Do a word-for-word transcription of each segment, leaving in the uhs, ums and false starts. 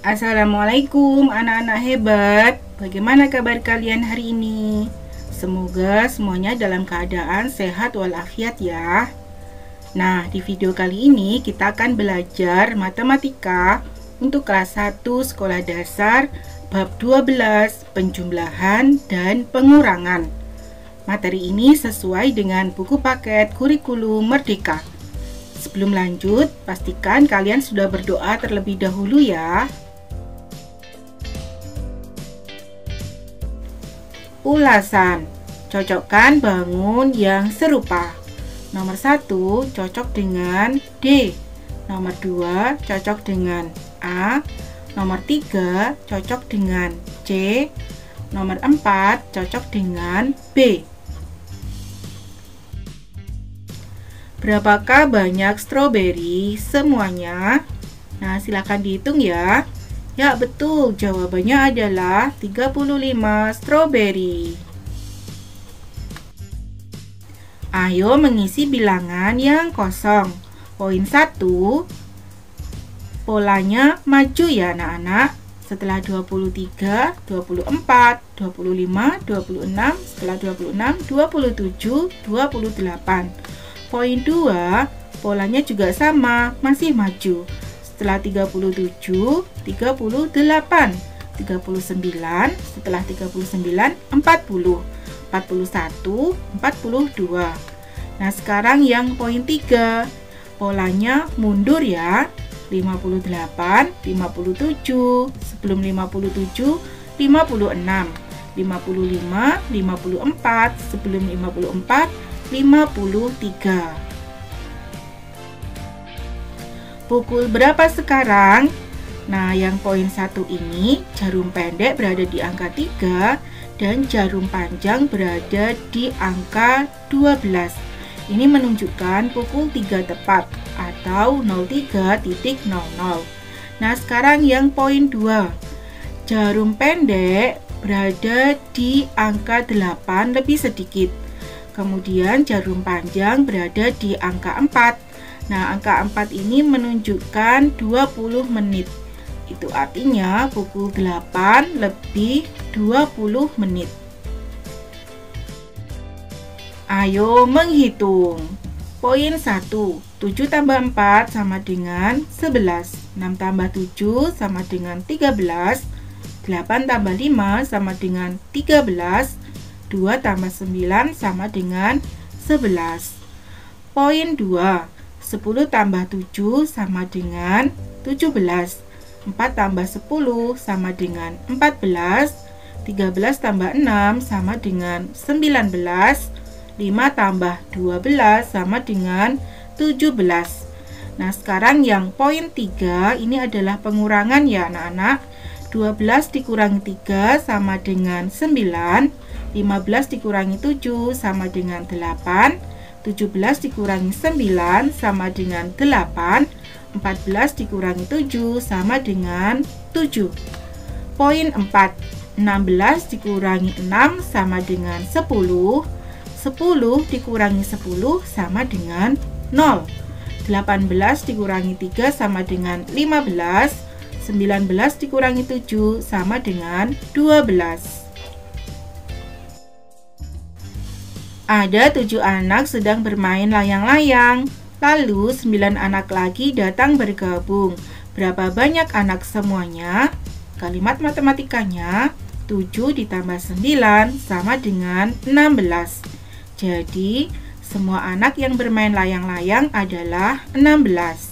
Assalamualaikum anak-anak hebat. Bagaimana kabar kalian hari ini? Semoga semuanya dalam keadaan sehat walafiat ya. Nah, di video kali ini kita akan belajar matematika untuk kelas satu sekolah dasar bab dua belas penjumlahan dan pengurangan. Materi ini sesuai dengan buku paket kurikulum Merdeka. Sebelum lanjut, pastikan kalian sudah berdoa terlebih dahulu ya. Ulasan, cocokkan bangun yang serupa. Nomor satu cocok dengan D. Nomor dua cocok dengan A. Nomor tiga cocok dengan C. Nomor empat cocok dengan B. Berapakah banyak stroberi semuanya? Nah, silakan dihitung ya. Ya, betul. Jawabannya adalah tiga puluh lima stroberi. Ayo mengisi bilangan yang kosong. Poin satu. Polanya maju ya anak-anak. Setelah dua puluh tiga, dua puluh empat, dua puluh lima, dua puluh enam, setelah dua puluh enam, dua puluh tujuh, dua puluh delapan. Poin dua, polanya juga sama, masih maju. Setelah tiga puluh tujuh, tiga puluh delapan, tiga puluh sembilan, setelah tiga puluh sembilan, empat puluh, empat puluh satu, empat puluh dua. Nah, sekarang yang poin tiga, polanya mundur ya. lima puluh delapan, lima puluh tujuh, sebelum lima puluh tujuh, lima puluh enam, lima puluh lima, lima puluh empat, sebelum lima puluh empat, lima puluh tiga. Pukul berapa sekarang? Nah, yang poin satu ini jarum pendek berada di angka tiga dan jarum panjang berada di angka dua belas. Ini menunjukkan pukul tiga tepat atau nol tiga titik nol nol. Nah, sekarang yang poin dua. Jarum pendek berada di angka delapan lebih sedikit. Kemudian jarum panjang berada di angka empat. Nah, angka empat ini menunjukkan dua puluh menit. Itu artinya pukul delapan lebih dua puluh menit. Ayo menghitung. Poin satu. tujuh tambah empat sama dengan sebelas. enam tambah tujuh sama dengan tiga belas. delapan tambah lima sama dengan tiga belas. dua tambah sembilan sama dengan sebelas. Poin dua. sepuluh tambah tujuh sama dengan tujuh belas. empat tambah sepuluh sama dengan empat belas. tiga belas tambah enam sama dengan sembilan belas. lima tambah dua belas sama dengan tujuh belas. Nah, sekarang yang poin tiga ini adalah pengurangan ya anak-anak. dua belas dikurangi tiga sama dengan sembilan. lima belas dikurangi tujuh sama dengan delapan. tujuh belas dikurangi sembilan sama dengan delapan. empat belas dikurangi tujuh sama dengan tujuh. Poin empat. enam belas dikurangi enam sama dengan sepuluh. sepuluh dikurangi sepuluh sama dengan nol. delapan belas dikurangi tiga sama dengan lima belas. sembilan belas dikurangi tujuh sama dengan dua belas. Ada tujuh anak sedang bermain layang-layang. Lalu sembilan anak lagi datang bergabung. Berapa banyak anak semuanya? Kalimat matematikanya tujuh ditambah sembilan sama dengan enam belas. Jadi, semua anak yang bermain layang-layang adalah enam belas.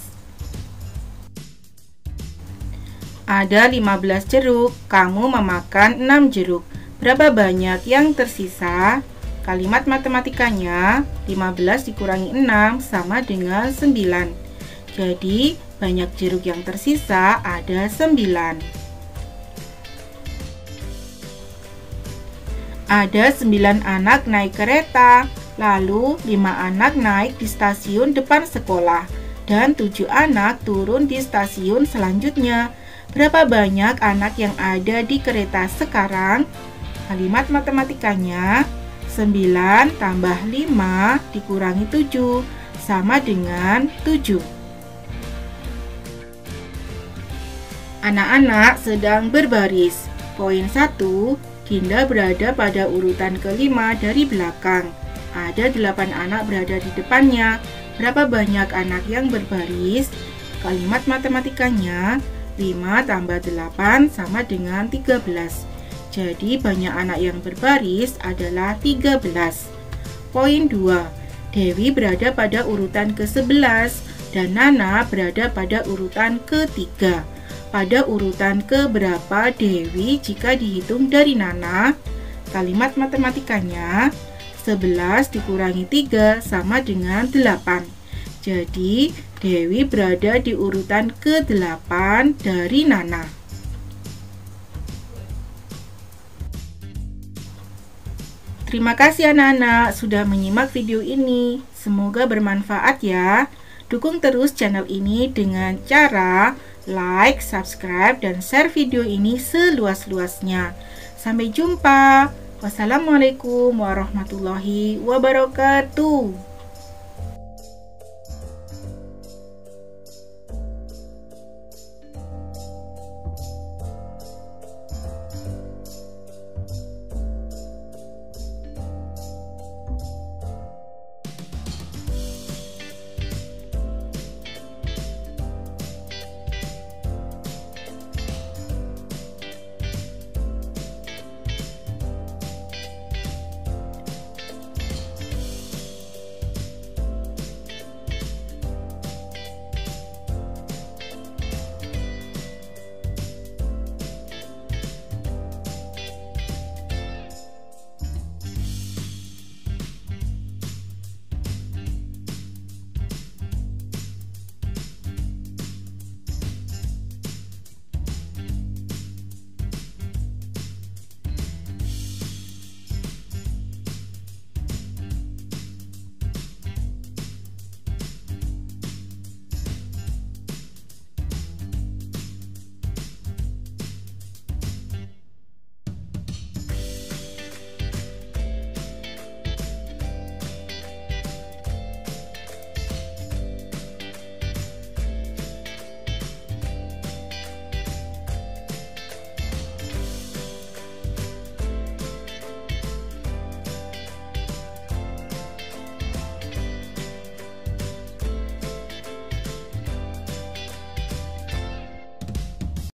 Ada lima belas jeruk, kamu memakan enam jeruk. Berapa banyak yang tersisa? Kalimat matematikanya lima belas dikurangi enam sama dengan sembilan. Jadi, banyak jeruk yang tersisa ada sembilan. Ada sembilan anak naik kereta, lalu lima anak naik di stasiun depan sekolah dan tujuh anak turun di stasiun selanjutnya. Berapa banyak anak yang ada di kereta sekarang? Kalimat matematikanya sembilan tambah lima dikurangi tujuh sama dengan tujuh. Anak-anak sedang berbaris. Poin satu, Dinda berada pada urutan kelima dari belakang. Ada delapan anak berada di depannya. Berapa banyak anak yang berbaris? Kalimat matematikanya lima tambah delapan sama dengan tiga belas. Jadi banyak anak yang berbaris adalah tiga belas. Poin dua, Dewi berada pada urutan ke sebelas dan Nana berada pada urutan ketiga. Pada urutan ke berapa Dewi jika dihitung dari Nana? Kalimat matematikanya sebelas dikurangi tiga sama dengan delapan. Jadi Dewi berada di urutan ke delapan dari Nana. Terima kasih anak-anak sudah menyimak video ini. Semoga bermanfaat ya. Dukung terus channel ini dengan cara like, subscribe, dan share video ini seluas-luasnya. Sampai jumpa. Wassalamualaikum warahmatullahi wabarakatuh.